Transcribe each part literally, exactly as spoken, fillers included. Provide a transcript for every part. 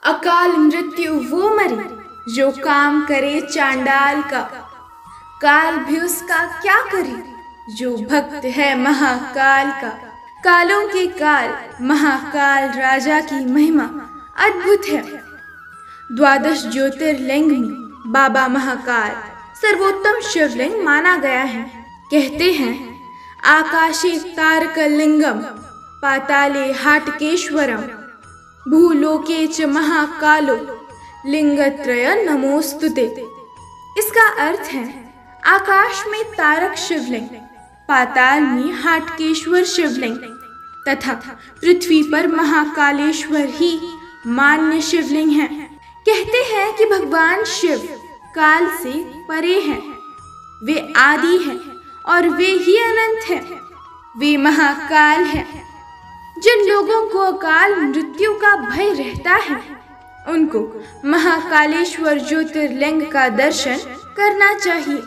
अकाल मृत्यु वो मरे जो काम करे चांडाल का, काल भी उसका क्या करे जो भक्त है महाकाल का। कालों के काल महाकाल राजा की महिमा अद्भुत है। द्वादश ज्योतिर्लिंग में बाबा महाकाल सर्वोत्तम शिवलिंग माना गया है। कहते हैं आकाशे तारकलिंगम पाताले हाटकेश्वरम भूलोके च महाकालो लिंगत्रय नमोस्तुते। इसका अर्थ है आकाश में तारक शिवलिंग, पाताल में हाटकेश्वर शिवलिंग तथा पृथ्वी पर महाकालेश्वर ही मान्य शिवलिंग है। कहते हैं कि भगवान शिव काल से परे हैं, वे आदि हैं और वे ही अनंत हैं, वे महाकाल हैं। जिन लोगों को अकाल मृत्यु का भय रहता है उनको महाकालेश्वर ज्योतिर्लिंग का दर्शन करना चाहिए।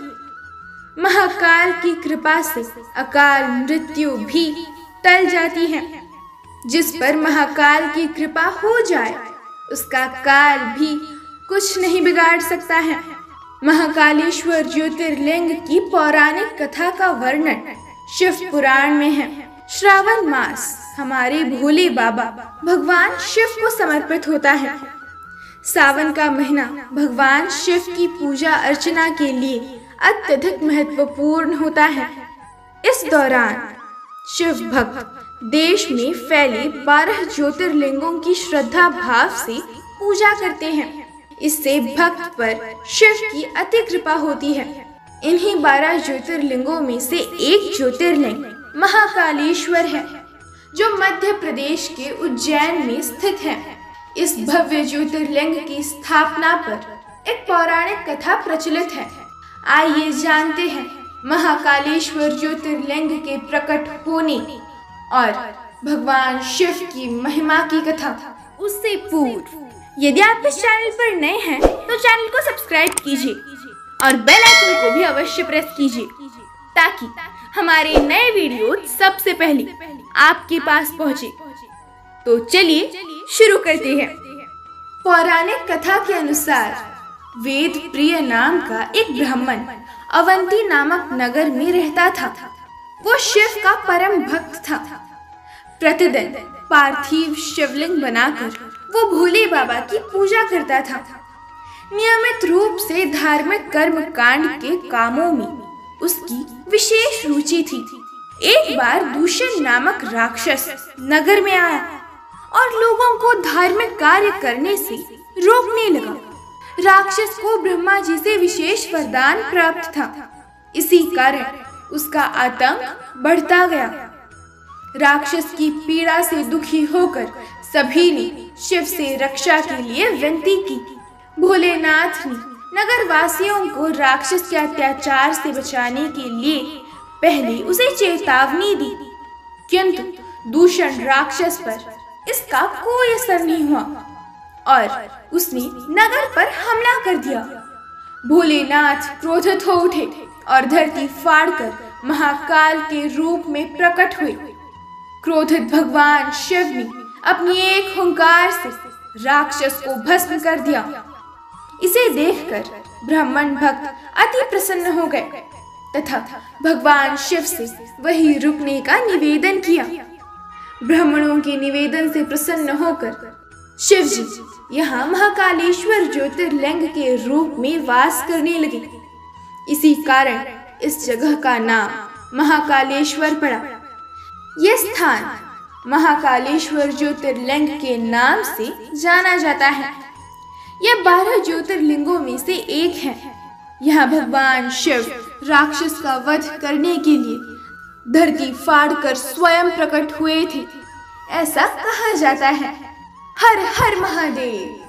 महाकाल की कृपा से अकाल मृत्यु भी टल जाती है। जिस पर महाकाल की कृपा हो जाए उसका काल भी कुछ नहीं बिगाड़ सकता है। महाकालेश्वर ज्योतिर्लिंग की पौराणिक कथा का वर्णन शिव पुराण में है। श्रावण मास हमारे भोले बाबा भगवान शिव को समर्पित होता है। सावन का महीना भगवान शिव की पूजा अर्चना के लिए अत्यधिक महत्वपूर्ण होता है। इस दौरान शिव भक्त देश में फैले बारह ज्योतिर्लिंगों की श्रद्धा भाव से पूजा करते हैं। इससे भक्त पर शिव की अति कृपा होती है। इन्हीं बारह ज्योतिर्लिंगों में से एक ज्योतिर्लिंग महाकालेश्वर है जो मध्य प्रदेश के उज्जैन में स्थित है। इस भव्य ज्योतिर्लिंग की स्थापना पर एक पौराणिक कथा प्रचलित है। आइए जानते हैं महाकालेश्वर ज्योतिर्लिंग के प्रकट होने और भगवान शिव की महिमा की कथा। उससे पूर्व यदि आप इस चैनल पर नए हैं तो चैनल को सब्सक्राइब कीजिए और बेल आइकन को भी अवश्य प्रेस कीजिए ताकि हमारे नए वीडियो सबसे पहले आपके पास पहुंचे। तो चलिए शुरू करते हैं। पौराणिक कथा के अनुसार वेद प्रिय नाम का एक ब्राह्मण अवंती नामक नगर में रहता था। वो शिव का परम भक्त था। प्रतिदिन पार्थिव शिवलिंग बनाकर वो भोले बाबा की पूजा करता था। नियमित रूप से धार्मिक कर्म कांड के कामों में उसकी विशेष रुचि थी। एक बार दूषण नामक राक्षस नगर में आया और लोगों को धार्मिक कार्य करने से रोकने लगा। राक्षस को ब्रह्मा जी से विशेष वरदान प्राप्त था। इसी कारण उसका आतंक बढ़ता गया। राक्षस की पीड़ा से दुखी होकर सभी ने शिव से रक्षा के लिए विनती की। भोलेनाथ ने नगर वासियों को राक्षस के अत्याचार से बचाने के लिए पहले उसे चेतावनी दी, किंतु दूषण राक्षस पर इसका कोई असर नहीं हुआ और उसने नगर पर हमला कर दिया। भोलेनाथ क्रोधित हो उठे और धरती फाड़कर महाकाल के रूप में प्रकट हुए। क्रोधित भगवान शिव ने अपनी एक हुंकार से राक्षस को भस्म कर दिया। इसे देखकर ब्राह्मण भक्त अति प्रसन्न हो गए तथा भगवान शिव से वही रुकने का निवेदन किया। ब्राह्मणों के निवेदन से प्रसन्न होकर शिव जी यहाँ महाकालेश्वर ज्योतिर्लिंग के रूप में वास करने लगे। इसी कारण इस जगह का नाम महाकालेश्वर पड़ा। यह स्थान महाकालेश्वर ज्योतिर्लिंग के नाम से जाना जाता है। यह बारह ज्योतिर्लिंगों में से एक है। यहाँ भगवान शिव राक्षस का वध करने के लिए धरती फाड़कर स्वयं प्रकट हुए थे, ऐसा कहा जाता है। हर हर महादेव।